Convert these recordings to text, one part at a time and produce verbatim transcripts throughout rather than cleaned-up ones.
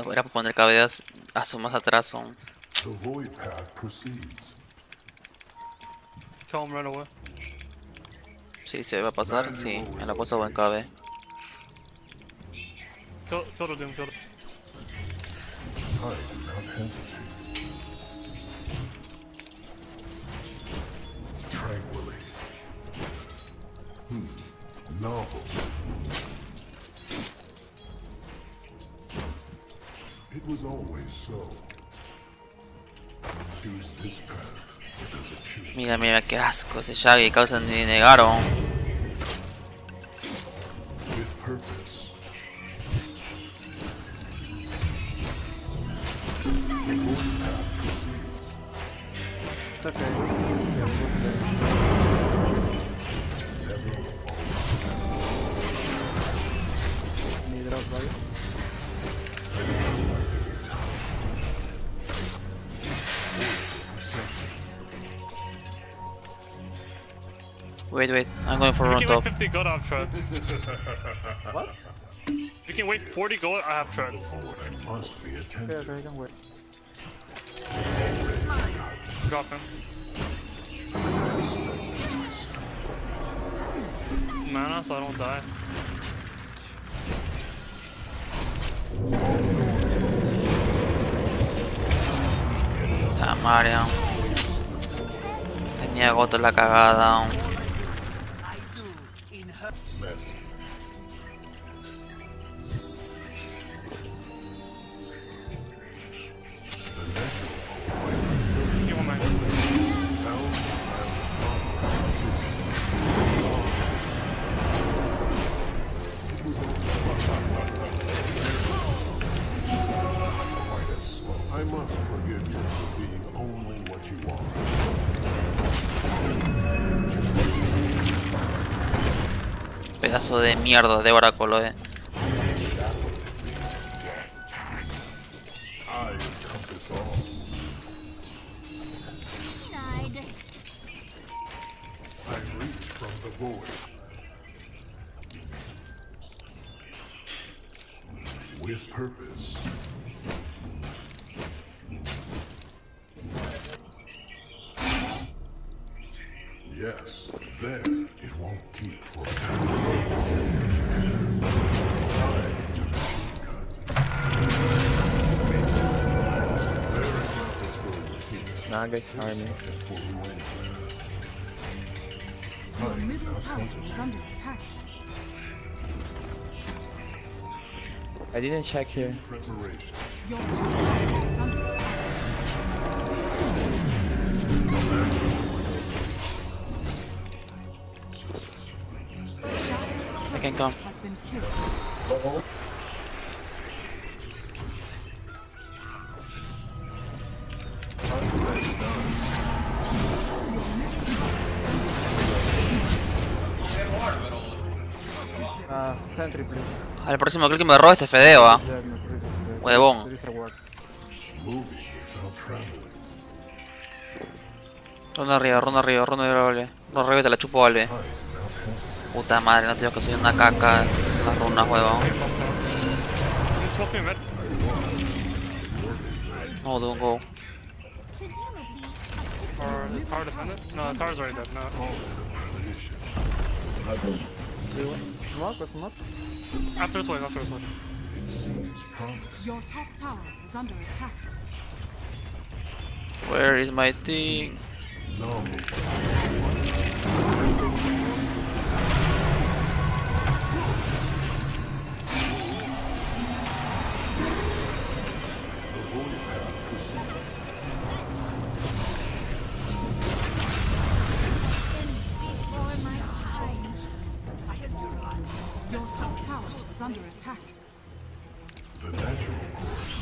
Era para poner cabezas a su más atrás son. The void path proceeds. Tell him right away. Sí, se va a pasar, sí, me la he puesto buen K B. Kill, kill the Doom, kill the... I do not hesitate. Tranquilly. Hmm. Novel. It was always so. Choose this path. It doesn't choose. Mira, mira, qué asco ese Shaggy, causa ni negaron. With purpose. The void path proceeds. It's okay. Yeah, Never falls. need drop right? Wait, wait, I'm going for We run can top. wait fifty gold, I have treads. What? We can wait forty gold, I have treads. Forward, I must be Okay, attentive. okay, don't wait. Drop him. Mana, so I don't die. Puta madre. Tenía gotas la cagada. Mess. You want mine? Quite as slow. I must forgive you for being only what you are. Pedazo de mierda de oráculo, eh. I encompass all. I reach from the void. With purpose. Yes, there. It won't keep forever. Time to cut. Very nothing forward here. Nah, guys, army. For you anywhere. Your I do middle not tower is hesitate. under attack. I didn't check here. Preparation. Your top tower is under attack. I can come. Has been killed. Ah, sentry, please. Al próximo click me roba este fedeo, ah. Yeah, no, please, please. Huevón. There is a ward. Moving without traveling. Ronda arriba, ronda arriba, ronda arriba, vale. Ronda arriba y te la chupo, vale. I do not hesitate. Puta madre, no te digo que soy una caca. Las runas, huevón. You smoke me mid. No, don't go. Or the tower defended? No, the tower's already dead. No. Do you want smoke or smoke? After this wave, after this wave. It seems promise. Your top tower is under attack. Where is my thing? No. The void path proceeds. Your top tower is under attack. The natural course.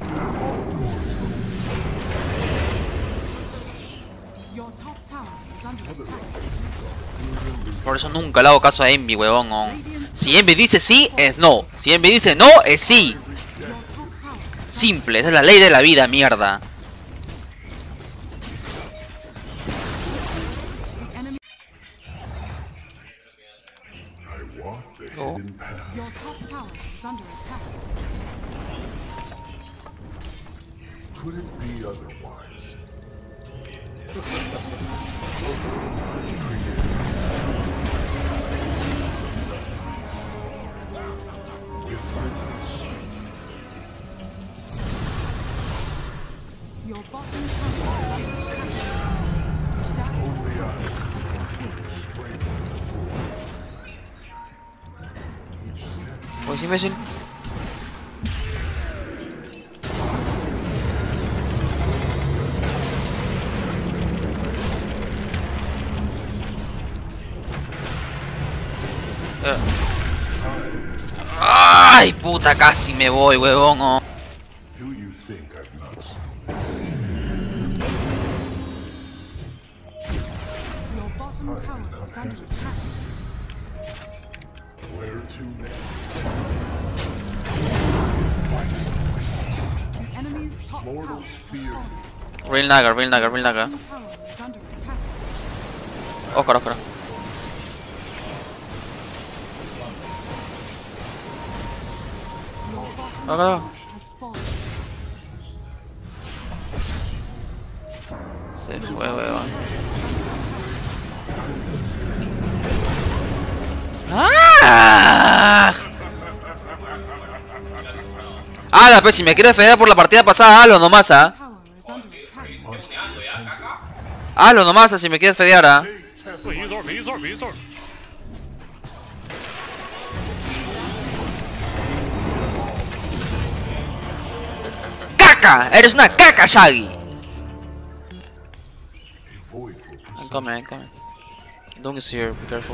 Your top tower is under attack. Por eso nunca le hago caso a Envy, huevón. Oh. Si Envy dice sí, es no. Si Envy dice no, es sí. Your top tower Simple, esa es la ley de la vida, mierda. enemy. I walk the Oh. hidden path. Your top tower is under attack. Could it be otherwise? Your bottom tower is under attack. Only I can strengthen the force. Each step Pues imbécil. Eh. Ay, puta, casi me voy, huevón. Oh. do you think I've not seen? Your bottom tower is under attack. Where to next? The enemy's top tower Mortals has fear fallen. me. Real Naga, real Naga, real Naga. Bottom tower is under attack. Oscar, Oscar. Your bottom Acá. tower has fallen. Se fue, huevón. ¡Ah! ¡Ah! Pues si me quieres fedear por la partida pasada, hazlo nomás, ¿ah? Tower is under attack. Hazlo nomás, ¿ah? Si me quieres fedear, ¿ah? Wait, use orb, use orb, use orb. ¡Caca! ¡Eres una caca, Shaggy! A void for I'm precision. coming, I'm coming. Dung is here, be careful.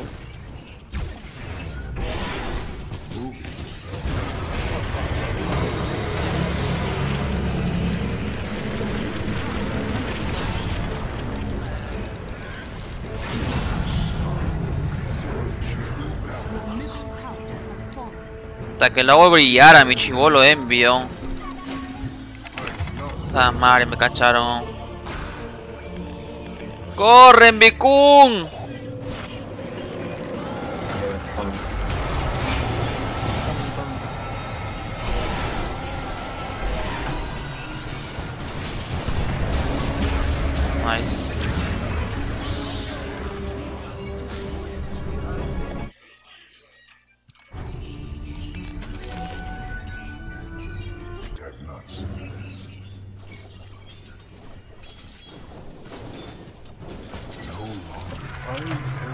Middle tower has fallen. Hasta que lo hago brillar a mi chivolo envío. Esta madre, me cacharon. ¡Corre, Mbikun! Nice. I've not seen this. No longer. I'm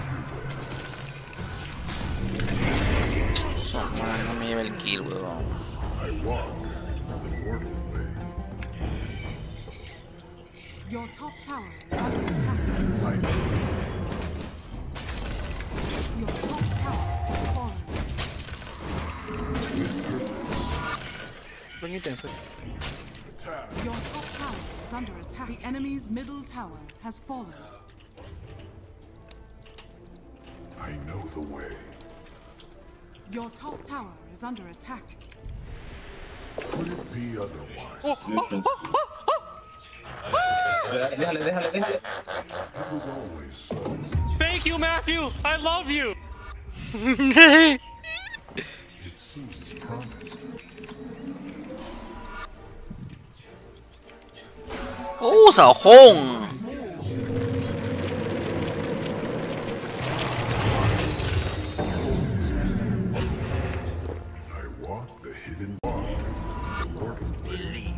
everywhere. Man, no me lleva el kill, weón. I walk the mortal way. Your top tower is under attack. I Your top tower has fallen. Bring it in. attack. Your top tower is under attack. The enemy's middle tower has fallen. I know the way. Your top tower is under attack. Could it be otherwise? Déjale, déjale, déjale. It was always so. Thank you, Matthew. I love you. It seems as promised. ¡Uh, Sajón! I walk the hidden path, the mortal way.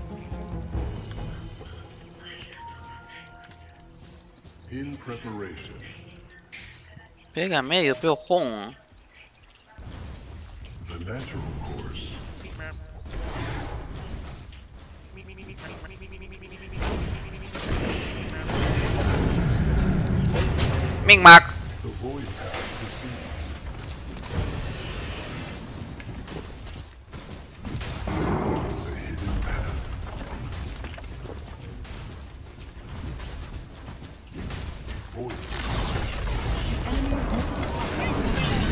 In preparation, Pega medio, peo jón. the natural course. Ming Mac. The void path proceeds. The hidden path. Void. Enemy's middle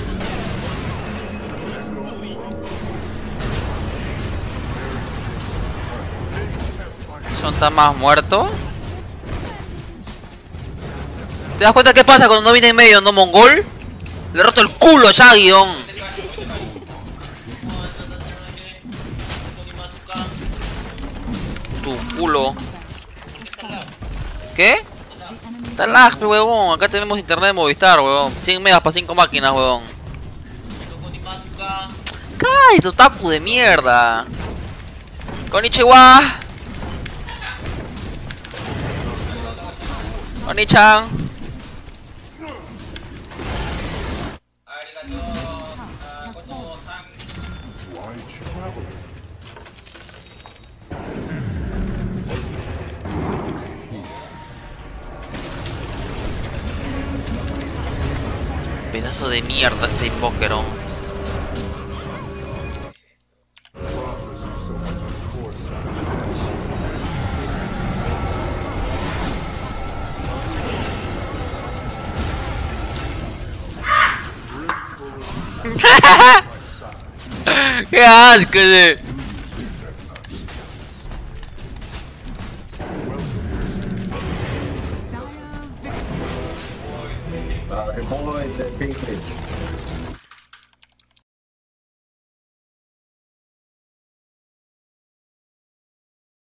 ¿Son tan más muertos? ¿Te das cuenta qué pasa cuando no viene en medio, no mongol? Le roto el culo a Shaggy, on. tu culo. ¿Qué? Está lag, pe, huevón. Acá tenemos internet de Movistar, huevón. cien megas para cinco máquinas, huevón. ¡Cállate, otaku de mierda! Konnichiwa. Konnichan. Why travel? Pedazo de mierda este Pokémon. Prophecy so much as foresight. ¡Qué asco! ese. Uh, remove the pink, please.